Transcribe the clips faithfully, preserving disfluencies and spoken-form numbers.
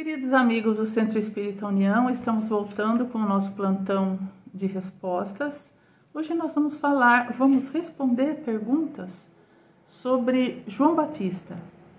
Queridos amigos do Centro Espírita União, estamos voltando com o nosso plantão de respostas. Hoje nós vamos falar, vamos responder perguntas sobre João Batista.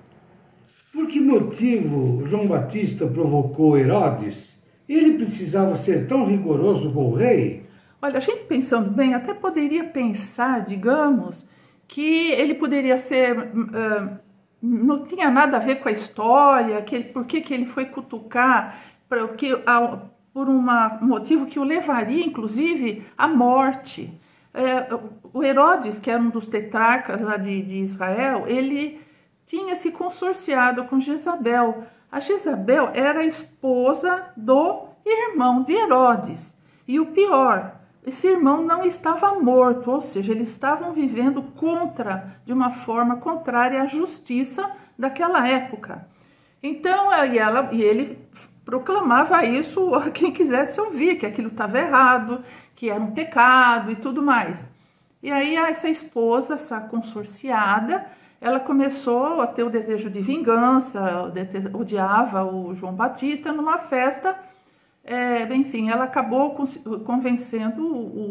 Por que motivo João Batista provocou Herodes? Ele precisava ser tão rigoroso com o rei? Olha, a gente pensando bem, até poderia pensar, digamos, que ele poderia ser... Uh, não tinha nada a ver com a história, que ele, por que ele foi cutucar, pra, que, a, por uma, um motivo que o levaria, inclusive, à morte. É, o Herodes, que era um dos tetrarcas lá de, de Israel, ele tinha se consorciado com Jezabel. A Jezabel era a esposa do irmão de Herodes. E o pior, esse irmão não estava morto, ou seja, eles estavam vivendo contra, de uma forma contrária à justiça daquela época. Então, e, ela, e ele proclamava isso a quem quisesse ouvir, que aquilo estava errado, que era um pecado e tudo mais. E aí essa esposa, essa consorciada, ela começou a ter o desejo de vingança, odiava o João Batista numa festa. É, enfim, ela acabou convencendo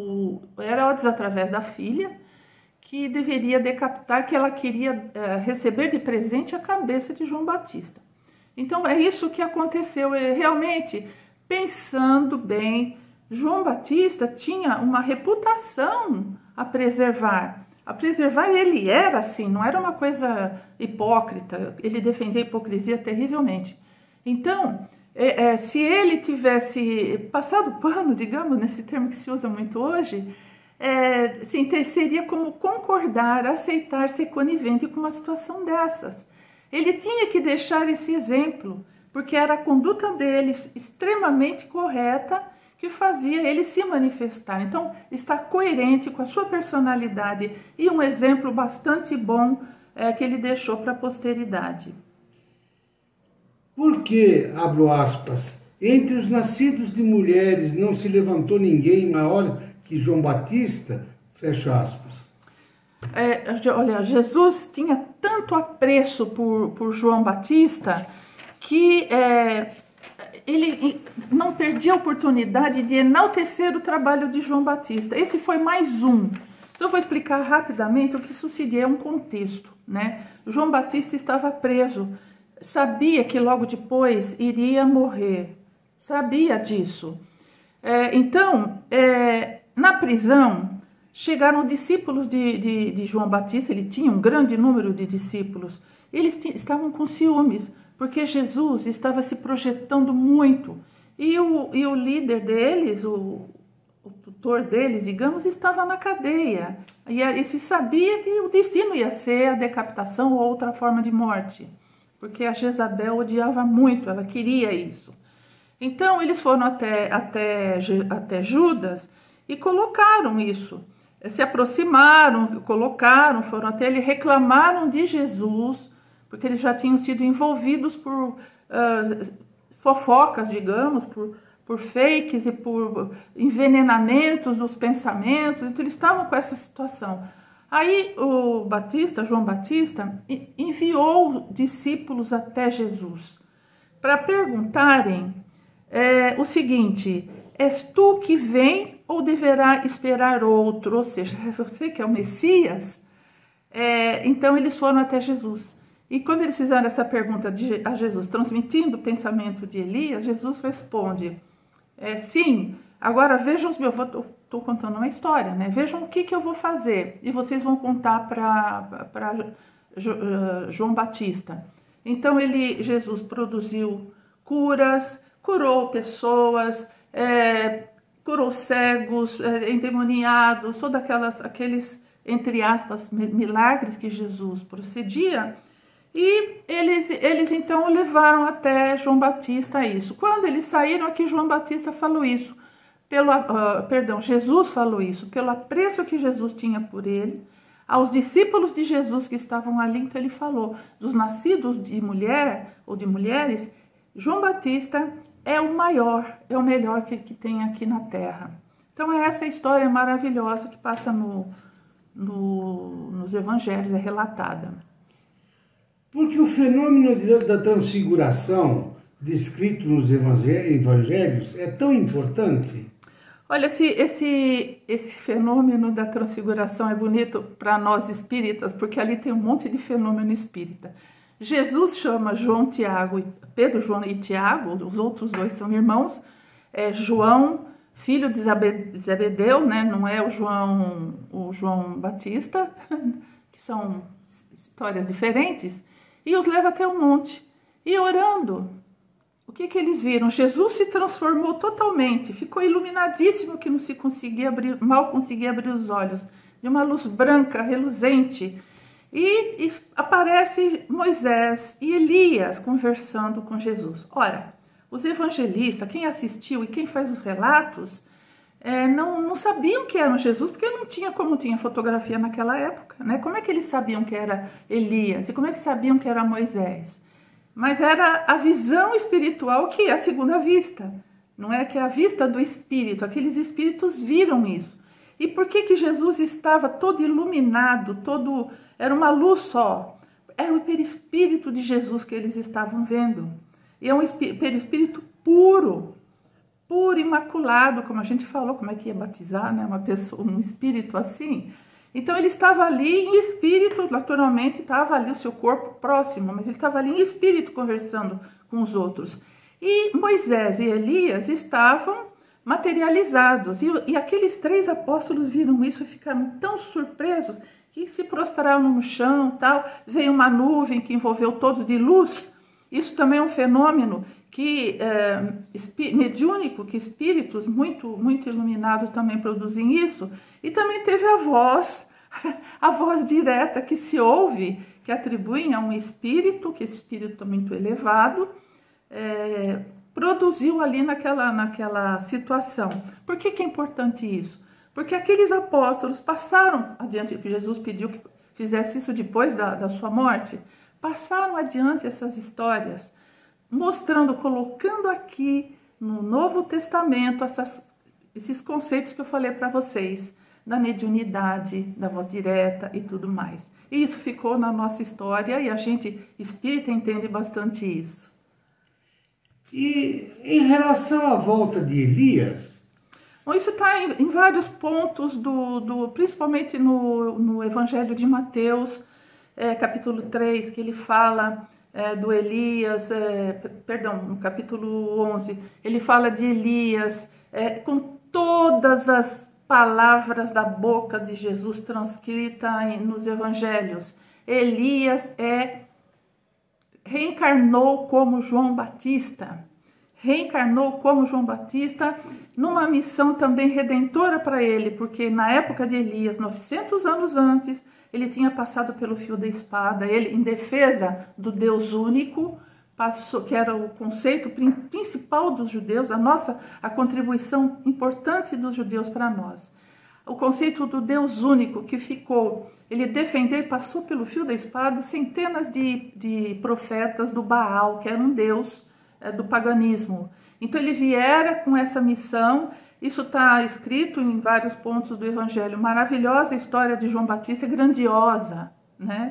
o Herodes, através da filha, que deveria decapitar, que ela queria é, receber de presente a cabeça de João Batista. Então, é isso que aconteceu. É, realmente, pensando bem, João Batista tinha uma reputação a preservar. A preservar, ele era assim, não era uma coisa hipócrita, ele defendia a hipocrisia terrivelmente. Então... É, é, se ele tivesse passado pano, digamos, nesse termo que se usa muito hoje, é, sim, seria como concordar, aceitar, ser conivente com uma situação dessas. Ele tinha que deixar esse exemplo, porque era a conduta dele extremamente correta que fazia ele se manifestar. Então, está coerente com a sua personalidade e um exemplo bastante bom é, que ele deixou para a posteridade. Por que, abro aspas, entre os nascidos de mulheres não se levantou ninguém maior que João Batista? Fecha aspas. É, olha, Jesus tinha tanto apreço por, por João Batista que é, ele não perdia a oportunidade de enaltecer o trabalho de João Batista. Esse foi mais um. Então eu vou explicar rapidamente o que sucedia, é um contexto, né? João Batista estava preso. Sabia que logo depois iria morrer, sabia disso. É, então, é, na prisão, chegaram discípulos de, de, de João Batista, ele tinha um grande número de discípulos, eles estavam com ciúmes, porque Jesus estava se projetando muito, e o, e o líder deles, o, o tutor deles, digamos, estava na cadeia, e, e se sabia que o destino ia ser a decapitação ou outra forma de morte. Porque a Jezabel odiava muito, ela queria isso. Então, eles foram até, até, até Judas e colocaram isso. Se aproximaram, colocaram, foram até ele, reclamaram de Jesus, porque eles já tinham sido envolvidos por uh, fofocas, digamos, por, por fakes e por envenenamentos dos pensamentos. Então, eles estavam com essa situação. Aí o Batista, João Batista, enviou discípulos até Jesus para perguntarem é, o seguinte: és tu que vem ou deverá esperar outro? Ou seja, é você que é o Messias? É, então eles foram até Jesus. E quando eles fizeram essa pergunta de, a Jesus, transmitindo o pensamento de Elias, Jesus responde: é, sim, agora vejam os meus... Estou contando uma história, né? Vejam o que, que eu vou fazer. E vocês vão contar para uh, João Batista. Então, ele, Jesus produziu curas, curou pessoas, é, curou cegos, é, endemoniados, todos aquelas, aqueles, entre aspas, milagres que Jesus procedia. E eles, eles, então, levaram até João Batista isso. Quando eles saíram aqui, João Batista falou isso. Pelo, uh, perdão, Jesus falou isso, pelo apreço que Jesus tinha por ele, aos discípulos de Jesus que estavam ali, então ele falou, dos nascidos de mulher ou de mulheres, João Batista é o maior, é o melhor que, que tem aqui na terra. Então é essa história maravilhosa que passa no, no, nos evangelhos, é relatada. Porque o fenômeno da transfiguração descrito nos evangelhos é tão importante? Olha, esse, esse, esse fenômeno da transfiguração é bonito para nós espíritas, porque ali tem um monte de fenômeno espírita. Jesus chama João, Tiago, Pedro, João e Tiago, os outros dois são irmãos, é João, filho de Zebedeu, né? Não é o João, o João Batista, que são histórias diferentes, e os leva até o monte. E orando, o que que eles viram? Jesus se transformou totalmente, ficou iluminadíssimo que não se conseguia abrir, mal conseguia abrir os olhos, de uma luz branca, reluzente. E, e aparece Moisés e Elias conversando com Jesus. Ora, os evangelistas, quem assistiu e quem faz os relatos, é, não, não sabiam que era Jesus, porque não tinha como tinha fotografia naquela época, né? Como é que eles sabiam que era Elias e como é que sabiam que era Moisés? Mas era a visão espiritual que é a segunda vista, não é que é a vista do espírito, aqueles espíritos viram isso. E por que que Jesus estava todo iluminado, todo, era uma luz só? Era o perispírito de Jesus que eles estavam vendo. E é um perispírito puro, puro, imaculado, como a gente falou, como é que ia batizar, né? Uma pessoa, um espírito assim. Então ele estava ali em espírito, naturalmente estava ali o seu corpo próximo, mas ele estava ali em espírito conversando com os outros. E Moisés e Elias estavam materializados, e, e aqueles três apóstolos viram isso e ficaram tão surpresos que se prostraram no chão, tal. Veio uma nuvem que envolveu todos de luz. Isso também é um fenômeno que é, mediúnico, que espíritos muito, muito iluminados também produzem isso. E também teve a voz, a voz direta que se ouve, que atribuem a um espírito, que esse espírito é muito elevado, é, produziu ali naquela, naquela situação. Por que que é importante isso? Porque aqueles apóstolos passaram adiante, que Jesus pediu que fizesse isso depois da, da sua morte, passaram adiante essas histórias, mostrando, colocando aqui no Novo Testamento essas, esses conceitos que eu falei para vocês, da mediunidade, da voz direta e tudo mais. E isso ficou na nossa história e a gente espírita entende bastante isso. E em relação à volta de Elias? Bom, isso está em, em vários pontos, do, do, principalmente no, no Evangelho de Mateus, é, capítulo três, que ele fala é, do Elias, é, perdão, no capítulo onze, ele fala de Elias é, com todas as palavras da boca de Jesus transcrita em, nos evangelhos. Elias é, reencarnou como João Batista, reencarnou como João Batista numa missão também redentora para ele, porque na época de Elias, novecentos anos antes, ele tinha passado pelo fio da espada, ele em defesa do Deus único, passou, que era o conceito principal dos judeus, a nossa, a contribuição importante dos judeus para nós. O conceito do Deus único que ficou, ele defendeu e passou pelo fio da espada centenas de, de profetas do Baal, que era um deus é, do paganismo. Então ele viera com essa missão, isso está escrito em vários pontos do Evangelho, maravilhosa a história de João Batista, grandiosa, né?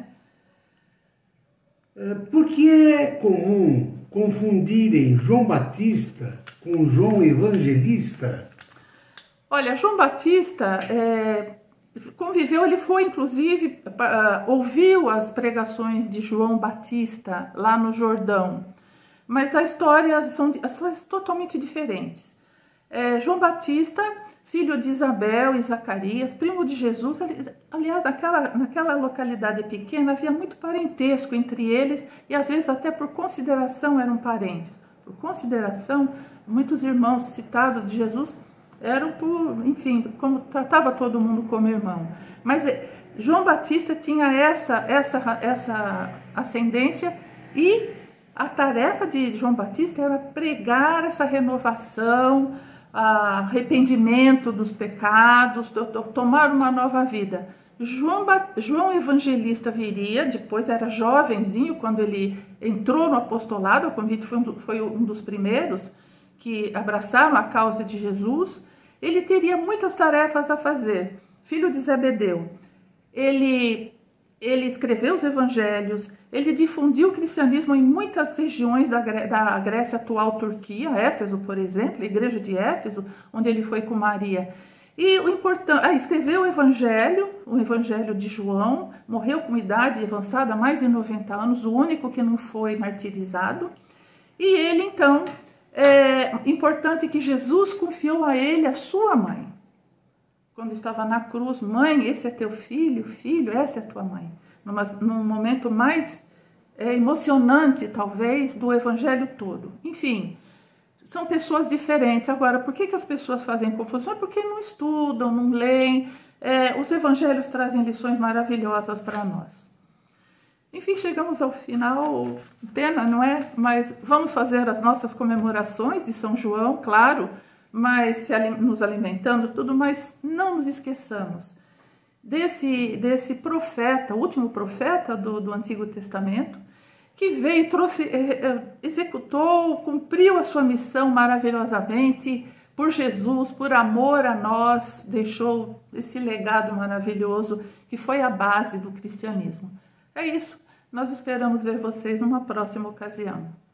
Por que é comum confundirem João Batista com João Evangelista? Olha, João Batista é, conviveu, ele foi inclusive, uh, ouviu as pregações de João Batista lá no Jordão, mas a história são histórias totalmente diferentes. É, João Batista, filho de Isabel e Zacarias, primo de Jesus, aliás, naquela, naquela localidade pequena havia muito parentesco entre eles e às vezes até por consideração eram parentes. Por consideração, muitos irmãos citados de Jesus eram por, enfim, como tratava todo mundo como irmão. Mas João Batista tinha essa, essa, essa ascendência e a tarefa de João Batista era pregar essa renovação, arrependimento dos pecados, tomar uma nova vida. João, João Evangelista viria, depois era jovenzinho, quando ele entrou no apostolado, o convite foi um, foi um dos primeiros que abraçaram a causa de Jesus. Ele teria muitas tarefas a fazer, filho de Zebedeu. Ele ele escreveu os evangelhos, ele difundiu o cristianismo em muitas regiões da, da Grécia atual, Turquia, Éfeso, por exemplo, a igreja de Éfeso, onde ele foi com Maria. E o importante, ah, escreveu o evangelho, o evangelho de João, morreu com idade avançada, mais de noventa anos, o único que não foi martirizado. E ele, então, é importante que Jesus confiou a ele a sua mãe. Quando estava na cruz, mãe, esse é teu filho, filho, essa é tua mãe. Numa, num momento mais é, emocionante, talvez, do evangelho todo. Enfim, são pessoas diferentes. Agora, por que, que as pessoas fazem confusão? É porque não estudam, não leem. É, os evangelhos trazem lições maravilhosas para nós. Enfim, chegamos ao final, pena, não é? Mas vamos fazer as nossas comemorações de São João, claro, mas se, nos alimentando, tudo, mas não nos esqueçamos desse, desse profeta, o último profeta do, do Antigo Testamento, que veio, trouxe, executou, cumpriu a sua missão maravilhosamente por Jesus, por amor a nós, deixou esse legado maravilhoso que foi a base do cristianismo. É isso, nós esperamos ver vocês numa próxima ocasião.